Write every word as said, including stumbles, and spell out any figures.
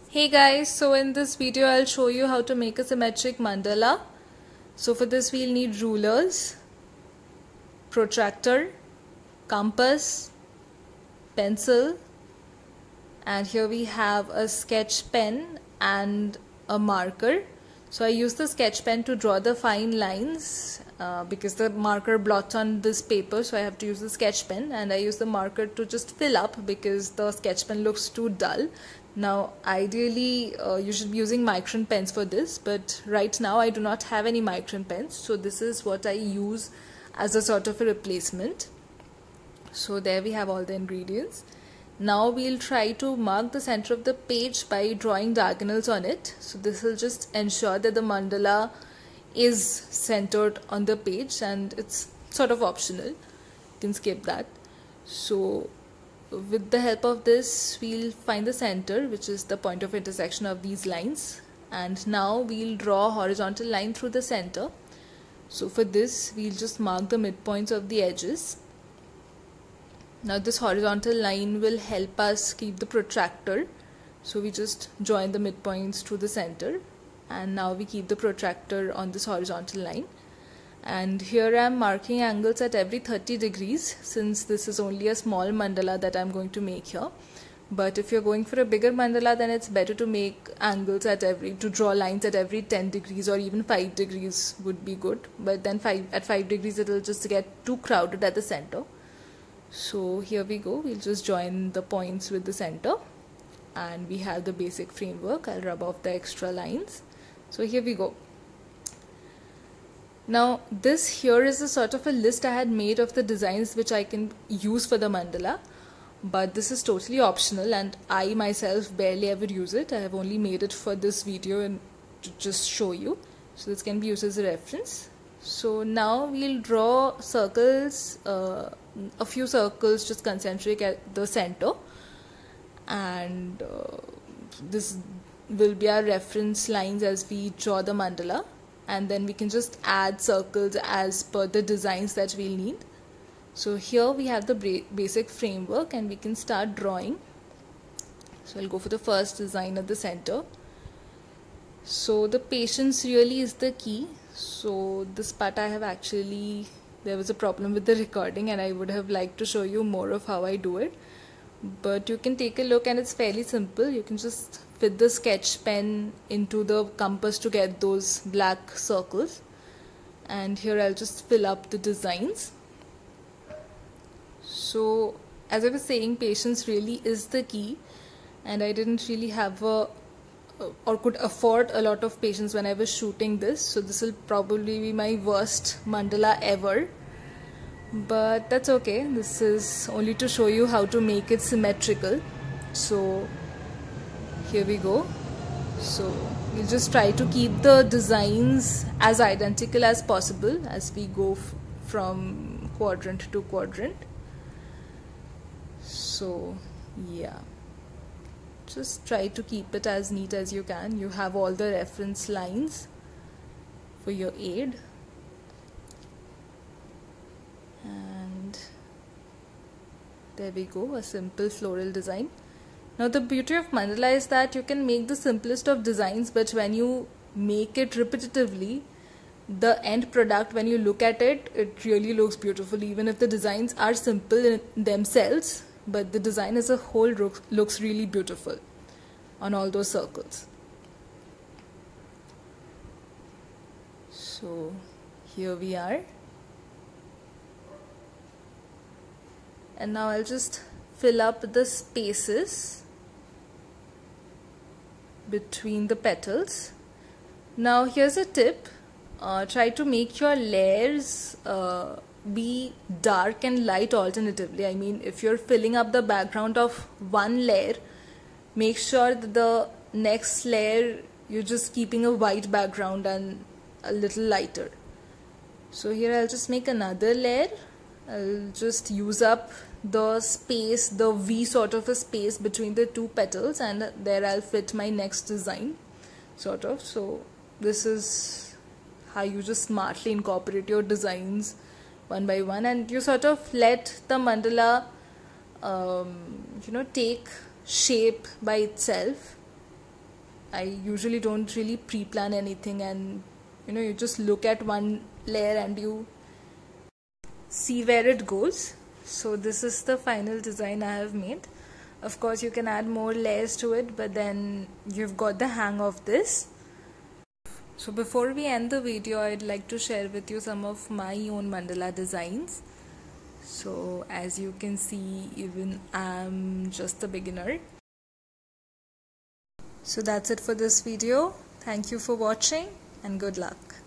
Hey guys, so in this video I'll show you how to make a symmetric mandala. So for this we'll need rulers, protractor, compass, pencil, and here we have a sketch pen and a marker. So I use the sketch pen to draw the fine lines uh, because the marker blots on this paper, so I have to use the sketch pen, and I use the marker to just fill up because the sketch pen looks too dull. Now ideally uh, you should be using micron pens for this, but right now I do not have any micron pens, so this is what I use as a sort of a replacement. So there we have all the ingredients. Now we'll try to mark the center of the page by drawing diagonals on it. So this will just ensure that the mandala is centered on the page, and it's sort of optional. You can skip that. So with the help of this we'll find the center, which is the point of intersection of these lines, and now we'll draw a horizontal line through the center. So for this we'll just mark the midpoints of the edges. Now this horizontal line will help us keep the protractor, so we just join the midpoints to the center, and now we keep the protractor on this horizontal line. And here I am marking angles at every thirty degrees, since this is only a small mandala that I am going to make here. But if you're going for a bigger mandala, then it's better to make angles at every, to draw lines at every ten degrees, or even five degrees would be good. But then five, at five degrees it will just get too crowded at the center. So here we go, we'll just join the points with the center, and we have the basic framework. I'll rub off the extra lines. So here we go. Now this here is a sort of a list I had made of the designs which I can use for the mandala, but this is totally optional and I myself barely ever use it. I have only made it for this video and to just show you. So this can be used as a reference. So now we'll draw circles, uh, a few circles just concentric at the center, and uh, this will be our reference lines as we draw the mandala, and then we can just add circles as per the designs that we'll need. So here we have the basic framework and we can start drawing. So I'll go for the first design at the center. So the patience really is the key. So this part I have actually, there was a problem with the recording and I would have liked to show you more of how I do it, but you can take a look and it's fairly simple. You can just fit the sketch pen into the compass to get those black circles, and here I'll just fill up the designs. So as I was saying, patience really is the key, and I didn't really have a or could afford a lot of patience when I was shooting this, so this will probably be my worst mandala ever, but that's okay. This is only to show you how to make it symmetrical. So here we go. So we'll just try to keep the designs as identical as possible as we go f from quadrant to quadrant. So yeah, just try to keep it as neat as you can. You have all the reference lines for your aid, and there we go, a simple floral design. Now the beauty of mandala is that you can make the simplest of designs, but when you make it repetitively, the end product, when you look at it, it really looks beautiful, even if the designs are simple in themselves, but the design as a whole looks really beautiful on all those circles. So here we are, and now I'll just fill up the spaces between the petals. Now here's a tip, uh, try to make your layers uh, be dark and light alternatively. I mean, if you're filling up the background of one layer, make sure that the next layer you're just keeping a white background and a little lighter. So here I'll just make another layer. I'll just use up the space, the V sort of a space between the two petals, and there I'll fit my next design sort of. So this is how you just smartly incorporate your designs one by one, and you sort of let the mandala um, you know take shape by itself. I usually don't really pre-plan anything, and you know, you just look at one layer and you see where it goes. So this is the final design I have made. Of course you can add more layers to it, but then you've got the hang of this. So before we end the video, I'd like to share with you some of my own mandala designs. So as you can see, even I'm just a beginner. So that's it for this video. Thank you for watching and good luck.